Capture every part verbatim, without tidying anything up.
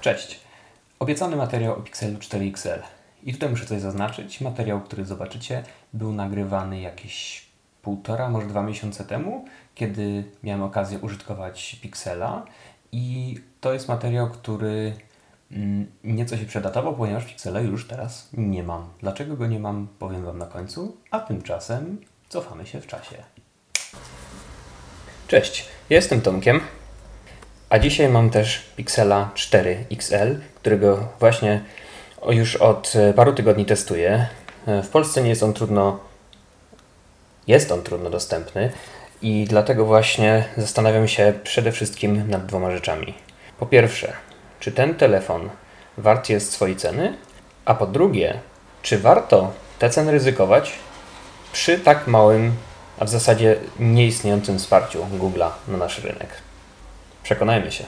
Cześć! Obiecany materiał o Pixelu cztery X L. I tutaj muszę coś zaznaczyć. Materiał, który zobaczycie, był nagrywany jakieś półtora, może dwa miesiące temu, kiedy miałem okazję użytkować Pixela. I to jest materiał, który mm, nieco się przedatował, ponieważ Pixela już teraz nie mam. Dlaczego go nie mam, powiem Wam na końcu, a tymczasem cofamy się w czasie. Cześć, ja jestem Tomkiem. A dzisiaj mam też Pixela cztery X L, którego właśnie już od paru tygodni testuję. W Polsce nie jest on trudno, jest on trudno dostępny i dlatego właśnie zastanawiam się przede wszystkim nad dwoma rzeczami. Po pierwsze, czy ten telefon wart jest swojej ceny? A po drugie, czy warto tę cenę ryzykować przy tak małym, a w zasadzie nieistniejącym wsparciu Google'a na nasz rynek? Przekonajmy się.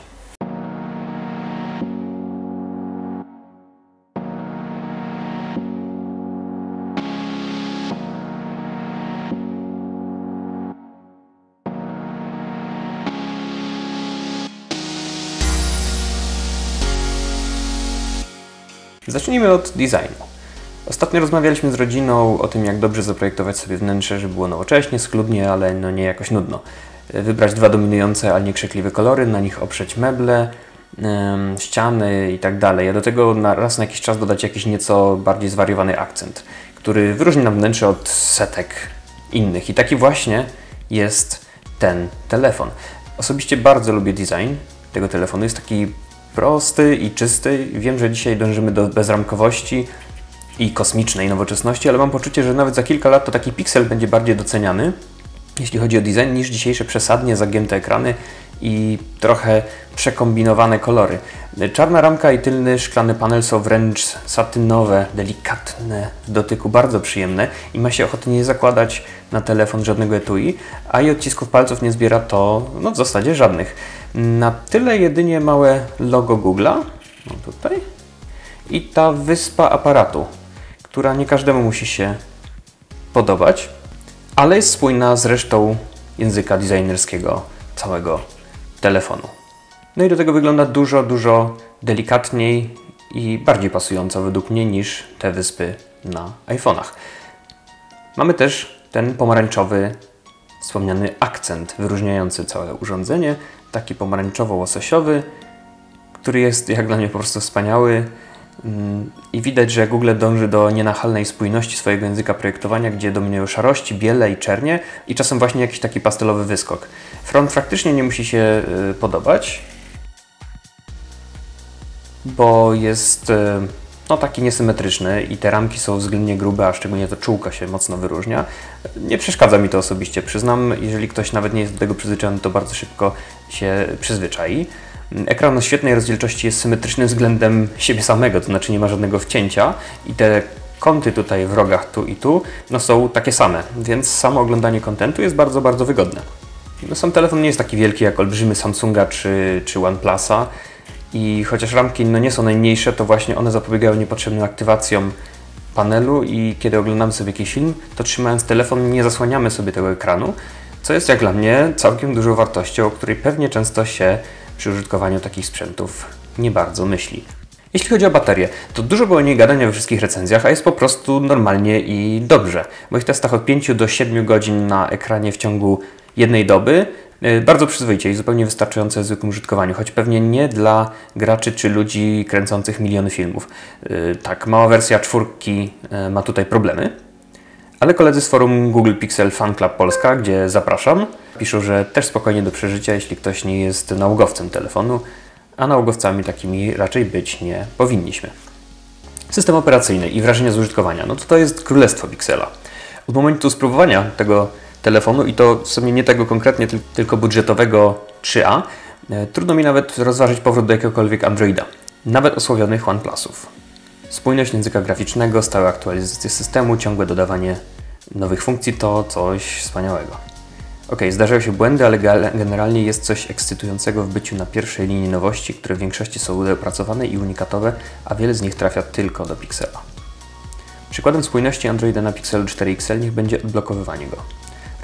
Zacznijmy od designu. Ostatnio rozmawialiśmy z rodziną o tym, jak dobrze zaprojektować sobie wnętrze, żeby było nowocześnie, schludnie, ale no nie jakoś nudno. Wybrać dwa dominujące, ale nie krzykliwe kolory, na nich oprzeć meble, yy, ściany i tak dalej. A do tego na, raz na jakiś czas dodać jakiś nieco bardziej zwariowany akcent, który wyróżni nam wnętrze od setek innych. I taki właśnie jest ten telefon. Osobiście bardzo lubię design tego telefonu. Jest taki prosty i czysty. Wiem, że dzisiaj dążymy do bezramkowości i kosmicznej nowoczesności, ale mam poczucie, że nawet za kilka lat to taki Pixel będzie bardziej doceniany, jeśli chodzi o design, niż dzisiejsze przesadnie zagięte ekrany i trochę przekombinowane kolory. Czarna ramka i tylny szklany panel są wręcz satynowe, delikatne w dotyku, bardzo przyjemne i ma się ochotę nie zakładać na telefon żadnego etui, a i odcisków palców nie zbiera to no, w zasadzie żadnych. Na tyle jedynie małe logo Google'a, no tutaj, i ta wyspa aparatu, która nie każdemu musi się podobać, ale jest spójna z resztą języka designerskiego całego telefonu. No i do tego wygląda dużo, dużo delikatniej i bardziej pasująco według mnie niż te wyspy na iPhone'ach. Mamy też ten pomarańczowy, wspomniany akcent wyróżniający całe urządzenie, taki pomarańczowo-łososiowy, który jest jak dla mnie po prostu wspaniały. I widać, że Google dąży do nienachalnej spójności swojego języka projektowania, gdzie dominują szarości, biele i czernie i czasem właśnie jakiś taki pastelowy wyskok. Front faktycznie nie musi się y, podobać, bo jest y, no, taki niesymetryczny i te ramki są względnie grube, a szczególnie to czółka się mocno wyróżnia. Nie przeszkadza mi to osobiście, przyznam. Jeżeli ktoś nawet nie jest do tego przyzwyczajony, to bardzo szybko się przyzwyczai. Ekran o świetnej rozdzielczości jest symetryczny względem siebie samego, to znaczy nie ma żadnego wcięcia i te kąty tutaj w rogach tu i tu no są takie same, więc samo oglądanie kontentu jest bardzo, bardzo wygodne. No, sam telefon nie jest taki wielki jak olbrzymy Samsunga czy, czy OnePlusa i chociaż ramki no nie są najmniejsze, to właśnie one zapobiegają niepotrzebnym aktywacjom panelu i kiedy oglądamy sobie jakiś film, to trzymając telefon nie zasłaniamy sobie tego ekranu, co jest jak dla mnie całkiem dużą wartością, o której pewnie często się przy użytkowaniu takich sprzętów nie bardzo myśli. Jeśli chodzi o baterię, to dużo było o niej gadania we wszystkich recenzjach, a jest po prostu normalnie i dobrze. W moich testach od pięciu do siedmiu godzin na ekranie w ciągu jednej doby bardzo przyzwoicie i zupełnie wystarczające w zwykłym użytkowaniu, choć pewnie nie dla graczy czy ludzi kręcących miliony filmów. Tak, mała wersja czwórki ma tutaj problemy. Ale koledzy z forum Google Pixel Fan Club Polska, gdzie zapraszam, piszą, że też spokojnie do przeżycia, jeśli ktoś nie jest nałogowcem telefonu, a nałogowcami takimi raczej być nie powinniśmy. System operacyjny i wrażenie z użytkowania, no to to jest królestwo Pixela. Od momentu spróbowania tego telefonu, i to w sumie nie tego konkretnie, tylko budżetowego trzy A, trudno mi nawet rozważyć powrót do jakiegokolwiek Androida, nawet osłowionych OnePlusów. Spójność języka graficznego, stałe aktualizacje systemu, ciągłe dodawanie nowych funkcji to coś wspaniałego. Ok, zdarzają się błędy, ale generalnie jest coś ekscytującego w byciu na pierwszej linii nowości, które w większości są dopracowane i unikatowe, a wiele z nich trafia tylko do Pixela. Przykładem spójności Androida na Pixelu cztery X L niech będzie odblokowywanie go.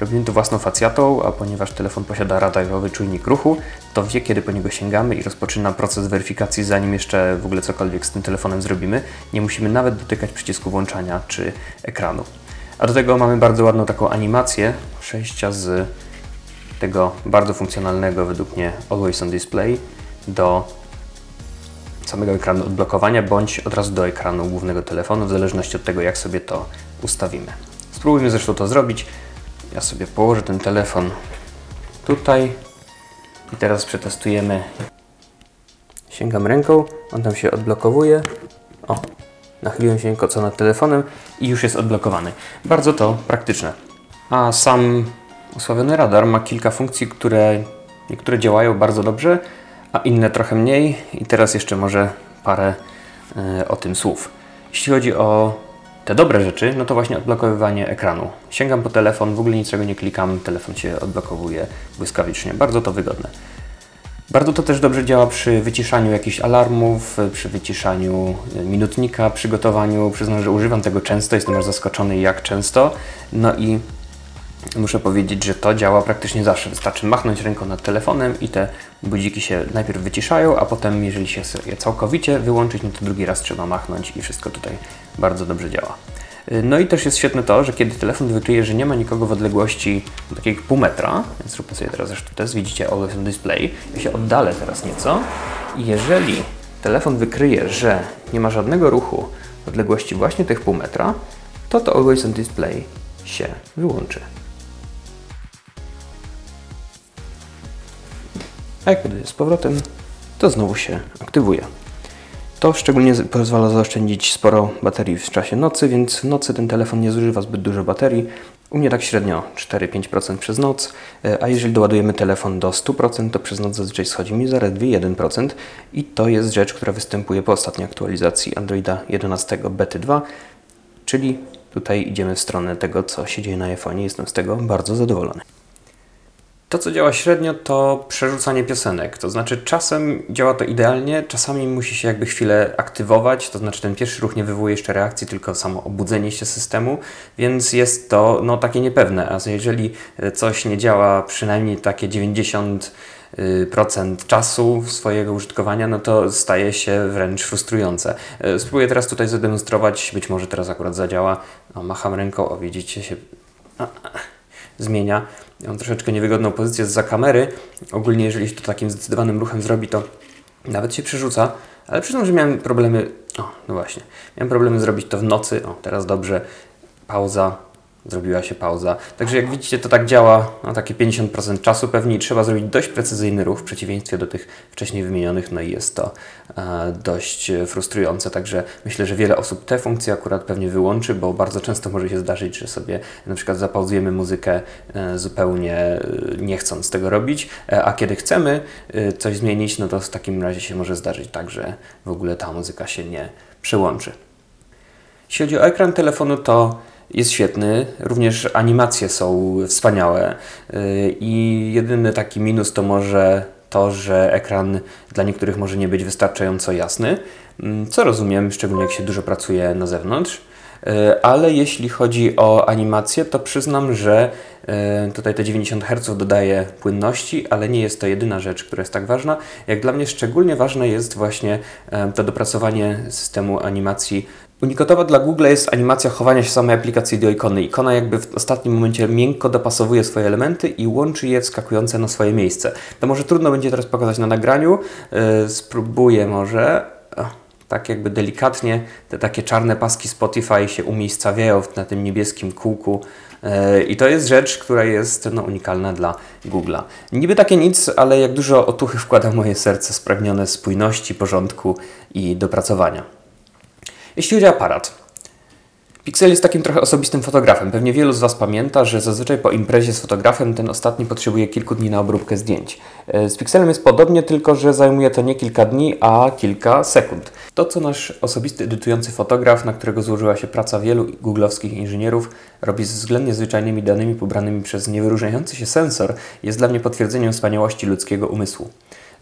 Robimy to własną facjatą, a ponieważ telefon posiada radarowy czujnik ruchu, to wie, kiedy po niego sięgamy i rozpoczyna proces weryfikacji, zanim jeszcze w ogóle cokolwiek z tym telefonem zrobimy. Nie musimy nawet dotykać przycisku włączania czy ekranu. A do tego mamy bardzo ładną taką animację przejścia z tego bardzo funkcjonalnego według mnie Always on Display do samego ekranu odblokowania, bądź od razu do ekranu głównego telefonu, w zależności od tego, jak sobie to ustawimy. Spróbujmy zresztą to zrobić. Ja sobie położę ten telefon tutaj i teraz przetestujemy. Sięgam ręką, on tam się odblokowuje. O, nachyliłem się co nad telefonem i już jest odblokowany. Bardzo to praktyczne. A sam osławiony radar ma kilka funkcji, które niektóre działają bardzo dobrze, a inne trochę mniej. I teraz jeszcze może parę y, o tym słów. Jeśli chodzi o te dobre rzeczy, no to właśnie odblokowywanie ekranu. Sięgam po telefon, w ogóle niczego nie klikam, telefon się odblokowuje błyskawicznie. Bardzo to wygodne. Bardzo to też dobrze działa przy wyciszaniu jakichś alarmów, przy wyciszaniu minutnika, przygotowaniu. Przyznam, że używam tego często, jestem aż zaskoczony jak często. No i muszę powiedzieć, że to działa praktycznie zawsze. Wystarczy machnąć ręką nad telefonem i te budziki się najpierw wyciszają, a potem, jeżeli się je całkowicie wyłączyć, no to drugi raz trzeba machnąć i wszystko tutaj bardzo dobrze działa. No i też jest świetne to, że kiedy telefon wykryje, że nie ma nikogo w odległości takiej pół metra, więc zróbmy sobie teraz zresztą test, widzicie Always on Display, ja się oddalę teraz nieco i jeżeli telefon wykryje, że nie ma żadnego ruchu w odległości właśnie tych pół metra, to to Always on Display się wyłączy. A jak podejdę z powrotem, to znowu się aktywuje. To szczególnie pozwala zaoszczędzić sporo baterii w czasie nocy, więc w nocy ten telefon nie zużywa zbyt dużo baterii. U mnie tak średnio cztery do pięciu procent przez noc, a jeżeli doładujemy telefon do stu procent, to przez noc zazwyczaj schodzi mi zaledwie jeden procent i to jest rzecz, która występuje po ostatniej aktualizacji Androida jedenastego bety dwa, czyli tutaj idziemy w stronę tego, co się dzieje na iPhone'ie. Jestem z tego bardzo zadowolony. To, co działa średnio, to przerzucanie piosenek. To znaczy czasem działa to idealnie, czasami musi się jakby chwilę aktywować, to znaczy ten pierwszy ruch nie wywołuje jeszcze reakcji, tylko samo obudzenie się systemu, więc jest to no, takie niepewne. A jeżeli coś nie działa przynajmniej takie dziewięćdziesiąt procent czasu swojego użytkowania, no to staje się wręcz frustrujące. Spróbuję teraz tutaj zademonstrować, być może teraz akurat zadziała. O, macham ręką, o widzicie się... A, zmienia. Ja mam troszeczkę niewygodną pozycję zza kamery. Ogólnie jeżeli się to takim zdecydowanym ruchem zrobi, to nawet się przerzuca, ale przyznam, że miałem problemy... O, no właśnie. Miałem problemy zrobić to w nocy. O, teraz dobrze. Pauza. Zrobiła się pauza. Także jak widzicie, to tak działa na takie pięćdziesiąt procent czasu pewnie i trzeba zrobić dość precyzyjny ruch w przeciwieństwie do tych wcześniej wymienionych, no i jest to e, dość frustrujące. Także myślę, że wiele osób te funkcje akurat pewnie wyłączy, bo bardzo często może się zdarzyć, że sobie na przykład zapauzujemy muzykę e, zupełnie e, nie chcąc tego robić, e, a kiedy chcemy e, coś zmienić, no to w takim razie się może zdarzyć tak, że w ogóle ta muzyka się nie przełączy. Jeśli chodzi o ekran telefonu, to jest świetny, również animacje są wspaniałe i jedyny taki minus to może to, że ekran dla niektórych może nie być wystarczająco jasny, co rozumiem, szczególnie jak się dużo pracuje na zewnątrz, ale jeśli chodzi o animację, to przyznam, że tutaj te dziewięćdziesiąt herców dodaje płynności, ale nie jest to jedyna rzecz, która jest tak ważna. Jak dla mnie szczególnie ważne jest właśnie to dopracowanie systemu animacji. Unikatowa dla Google jest animacja chowania się samej aplikacji do ikony. Ikona jakby w ostatnim momencie miękko dopasowuje swoje elementy i łączy je wskakujące na swoje miejsce. To może trudno będzie teraz pokazać na nagraniu. Yy, spróbuję może. O, tak jakby delikatnie te takie czarne paski Spotify się umiejscawiają na tym niebieskim kółku. Yy, I to jest rzecz, która jest no, unikalna dla Google'a. Niby takie nic, ale jak dużo otuchy wkłada moje serce spragnione spójności, porządku i dopracowania. Jeśli chodzi o aparat, Pixel jest takim trochę osobistym fotografem. Pewnie wielu z Was pamięta, że zazwyczaj po imprezie z fotografem ten ostatni potrzebuje kilku dni na obróbkę zdjęć. Z Pixelem jest podobnie, tylko że zajmuje to nie kilka dni, a kilka sekund. To, co nasz osobisty edytujący fotograf, na którego złożyła się praca wielu googlowskich inżynierów, robi z względnie zwyczajnymi danymi pobranymi przez niewyróżniający się sensor, jest dla mnie potwierdzeniem wspaniałości ludzkiego umysłu.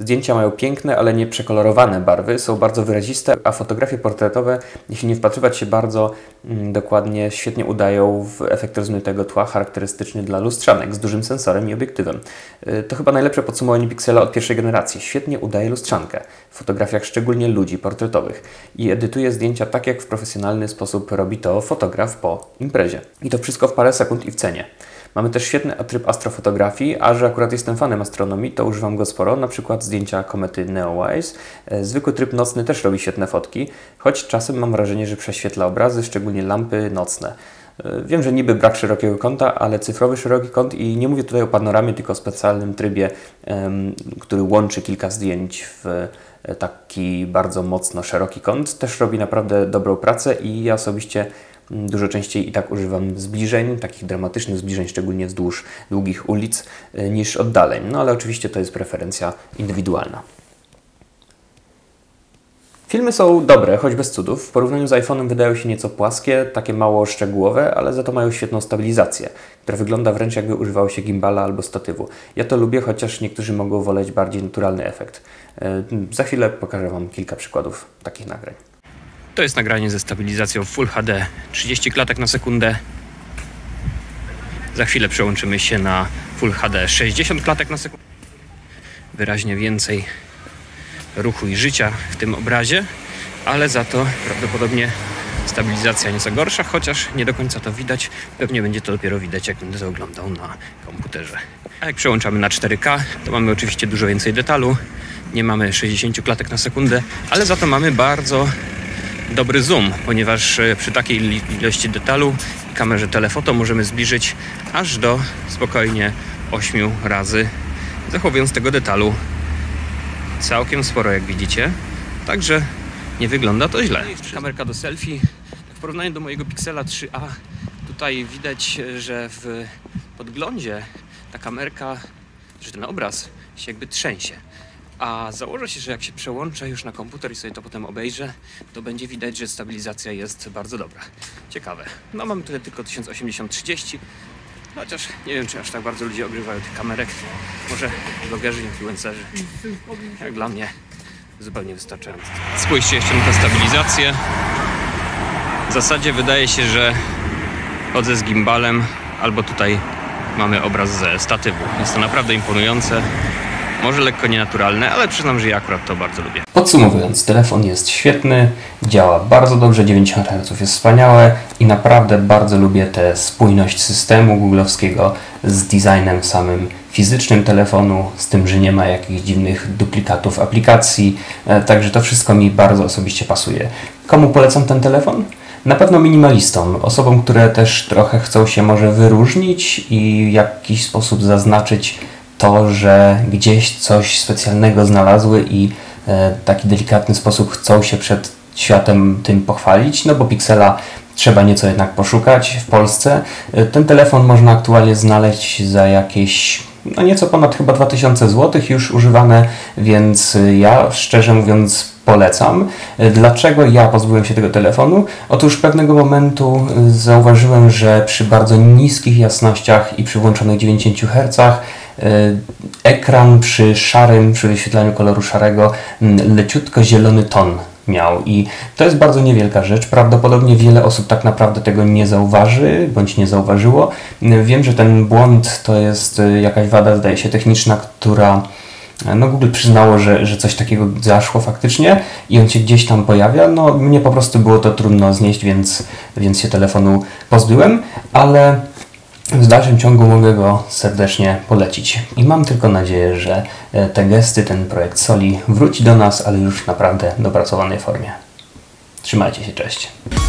Zdjęcia mają piękne, ale nie przekolorowane barwy, są bardzo wyraziste, a fotografie portretowe, jeśli nie wpatrywać się bardzo mm, dokładnie, świetnie udają w efekt rozmytego tła charakterystyczny dla lustrzanek z dużym sensorem i obiektywem. Yy, to chyba najlepsze podsumowanie Pixela od pierwszej generacji. Świetnie udaje lustrzankę w fotografiach szczególnie ludzi portretowych i edytuje zdjęcia tak, jak w profesjonalny sposób robi to fotograf po imprezie. I to wszystko w parę sekund i w cenie. Mamy też świetny tryb astrofotografii, a że akurat jestem fanem astronomii, to używam go sporo, na przykład zdjęcia komety Neowise. Zwykły tryb nocny też robi świetne fotki, choć czasem mam wrażenie, że prześwietla obrazy, szczególnie lampy nocne. Wiem, że niby brak szerokiego kąta, ale cyfrowy szeroki kąt i nie mówię tutaj o panoramie, tylko o specjalnym trybie, um, który łączy kilka zdjęć w taki bardzo mocno szeroki kąt. Też robi naprawdę dobrą pracę i ja osobiście dużo częściej i tak używam zbliżeń, takich dramatycznych zbliżeń, szczególnie wzdłuż długich ulic, niż oddaleń. No ale oczywiście to jest preferencja indywidualna. Filmy są dobre, choć bez cudów. W porównaniu z iPhone'em wydają się nieco płaskie, takie mało szczegółowe, ale za to mają świetną stabilizację, która wygląda wręcz jakby używało się gimbala albo statywu. Ja to lubię, chociaż niektórzy mogą woleć bardziej naturalny efekt. Yy, za chwilę pokażę Wam kilka przykładów takich nagrań. To jest nagranie ze stabilizacją Full H D, trzydzieści klatek na sekundę. Za chwilę przełączymy się na Full H D, sześćdziesiąt klatek na sekundę. Wyraźnie więcej ruchu i życia w tym obrazie, ale za to prawdopodobnie stabilizacja nieco gorsza, chociaż nie do końca to widać. Pewnie będzie to dopiero widać, jak będę to oglądał na komputerze. A jak przełączamy na cztery K, to mamy oczywiście dużo więcej detalu. Nie mamy sześćdziesiąt klatek na sekundę, ale za to mamy bardzo dobry zoom, ponieważ przy takiej ilości detalu i kamerze telefoto możemy zbliżyć aż do spokojnie ośmiu razy, zachowując tego detalu całkiem sporo, jak widzicie. Także nie wygląda to źle. Kamerka do selfie. W porównaniu do mojego Pixela trzy a tutaj widać, że w podglądzie ta kamerka, że ten obraz się jakby trzęsie. A założę się, że jak się przełączę już na komputer i sobie to potem obejrzę, to będzie widać, że stabilizacja jest bardzo dobra. Ciekawe. No mam tutaj tylko tysiąc osiemdziesiąt trzydzieści, chociaż nie wiem, czy aż tak bardzo ludzie ogrywają tych kamerek. Może blogerzy, influencerzy. Jak dla mnie zupełnie wystarczająco. Spójrzcie jeszcze na tę stabilizację. W zasadzie wydaje się, że chodzę z gimbalem, albo tutaj mamy obraz ze statywu. Jest to naprawdę imponujące. Może lekko nienaturalne, ale przyznam, że ja akurat to bardzo lubię. Podsumowując, telefon jest świetny, działa bardzo dobrze, dziewięćdziesiąt herców jest wspaniałe i naprawdę bardzo lubię tę spójność systemu googlowskiego z designem samym fizycznym telefonu, z tym, że nie ma jakichś dziwnych duplikatów aplikacji, także to wszystko mi bardzo osobiście pasuje. Komu polecam ten telefon? Na pewno minimalistom, osobom, które też trochę chcą się może wyróżnić i w jakiś sposób zaznaczyć to, że gdzieś coś specjalnego znalazły i e, w taki delikatny sposób chcą się przed światem tym pochwalić, no bo Pixela trzeba nieco jednak poszukać w Polsce. E, ten telefon można aktualnie znaleźć za jakieś no nieco ponad chyba dwa tysiące złotych już używane, więc ja szczerze mówiąc polecam. Dlaczego ja pozbyłem się tego telefonu? Otóż pewnego momentu zauważyłem, że przy bardzo niskich jasnościach i przy włączonych dziewięćdziesięciu hercach ekran przy szarym, przy wyświetlaniu koloru szarego leciutko zielony ton miał i to jest bardzo niewielka rzecz. Prawdopodobnie wiele osób tak naprawdę tego nie zauważy, bądź nie zauważyło. Wiem, że ten błąd to jest jakaś wada, zdaje się, techniczna, która no Google przyznało, że, że coś takiego zaszło faktycznie i on się gdzieś tam pojawia. No mnie po prostu było to trudno znieść, więc, więc się telefonu pozbyłem, ale w dalszym ciągu mogę go serdecznie polecić. I mam tylko nadzieję, że te gesty, ten projekt Soli wróci do nas, ale już w naprawdę dopracowanej formie. Trzymajcie się, cześć.